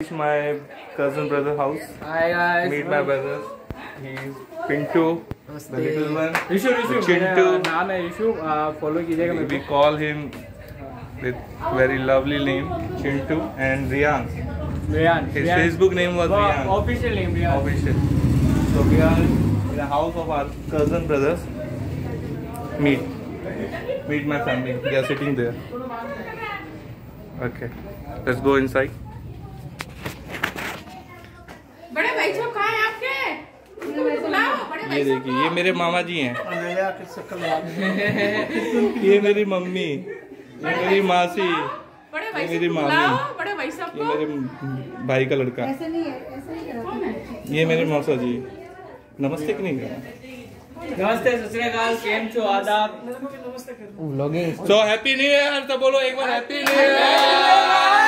My cousin brother house. Hi guys. Meet my brother. He's Pintu, the little one. Rishu. Chintu. नाम है Rishu. Follow कीजिएगा मेरे को. We call him with very lovely name Chintu and Riyan. His Facebook name was Riyan. Official name Riyan. Official. So we are in the house of our cousin brothers. Meet my family. They are sitting there. Okay. Let's go inside. बड़े भाई साहब कहाँ हैं आपके? ये देखिए, ये मेरे मामा जी हैं। ये मेरी मम्मी, ये मेरी मासी, ये मेरी मामी, ये मेरे भाई का लड़का, ये मेरे मौसा जी। नमस्ते कि नहीं करना? नमस्ते सत श्री अकाल, केम छो, आदाब। सो हैप्पी न्यू ईयर तो बोलो एक बार, हैप्पी न्यू ईयर।